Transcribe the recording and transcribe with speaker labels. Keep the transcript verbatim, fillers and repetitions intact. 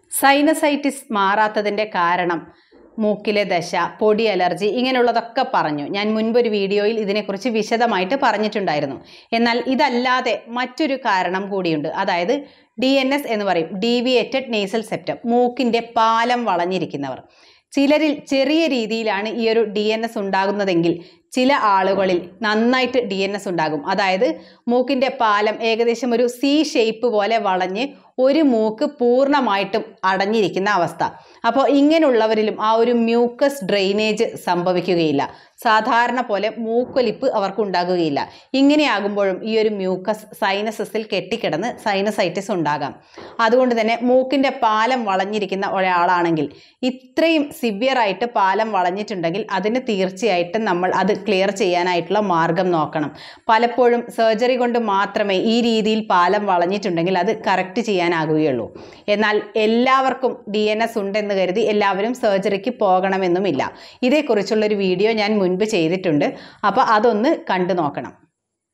Speaker 1: Sinusitis മാറാത്തതിൻ്റെ കാരണം മൂക്കിലെ ദശ, പൊടി അലർജി ഇങ്ങനെയുള്ളതൊക്കെ പറഞ്ഞു. ഞാൻ മുൻപൊരു വീഡിയോയിൽ ഇതിനെക്കുറിച്ച് വിശദമായിട്ട് പറഞ്ഞിട്ടുണ്ടായിരുന്നു. എന്നാൽ ഇതല്ലാതെ മറ്റൊരു കാരണം കൂടിയുണ്ട്. അതായത് ഡി എൻ എസ് എന്ന് പറയും, ഡീവിയേറ്റഡ് നേസൽ സെപ്റ്റം, മൂക്കിൻ്റെ പാലം വളഞ്ഞിരിക്കുന്നവർ. ചിലരിൽ ചെറിയ രീതിയിലാണ് ഈ ഒരു ഡി എൻ എസ് ഉണ്ടാകുന്നതെങ്കിൽ ചില ആളുകളിൽ നന്നായിട്ട് ഡി എൻ എസ് ഉണ്ടാകും. അതായത് മൂക്കിൻ്റെ പാലം ഏകദേശം ഒരു സി ഷേപ്പ് പോലെ വളഞ്ഞ് ഒരു മൂക്ക് പൂർണ്ണമായിട്ടും അടഞ്ഞിരിക്കുന്ന അവസ്ഥ. അപ്പോൾ ഇങ്ങനെയുള്ളവരിലും ആ ഒരു മ്യൂക്കസ് ഡ്രെയിനേജ് സംഭവിക്കുകയില്ല. സാധാരണ പോലെ മൂക്കൊലിപ്പ് അവർക്ക് ഉണ്ടാകുകയില്ല. ഇങ്ങനെയാകുമ്പോഴും ഈ ഒരു മ്യൂക്കസ് സൈനസസിൽ കെട്ടിക്കിടന്ന് സൈനസൈറ്റിസ് ഉണ്ടാകാം. അതുകൊണ്ട് തന്നെ മൂക്കിൻ്റെ പാലം വളഞ്ഞിരിക്കുന്ന ഒരാളാണെങ്കിൽ, ഇത്രയും സിവിയർ ആയിട്ട് പാലം വളഞ്ഞിട്ടുണ്ടെങ്കിൽ അതിന് തീർച്ചയായിട്ടും നമ്മൾ അത് ക്ലിയർ ചെയ്യാനായിട്ടുള്ള മാർഗം നോക്കണം. പലപ്പോഴും സർജറി കൊണ്ട് മാത്രമേ ഈ രീതിയിൽ പാലം വളഞ്ഞിട്ടുണ്ടെങ്കിൽ അത് കറക്റ്റ് ചെയ്യാനാകുകയുള്ളൂ. എന്നാൽ എല്ലാവർക്കും ഡി എൻ എസ് ഉണ്ടെന്ന് കരുതി എല്ലാവരും സർജറിക്ക് പോകണമെന്നുമില്ല. ഇതേക്കുറിച്ചുള്ളൊരു വീഡിയോ ഞാൻ മുൻപ് ചെയ്തിട്ടുണ്ട്. അപ്പോൾ അതൊന്ന് കണ്ടു നോക്കണം.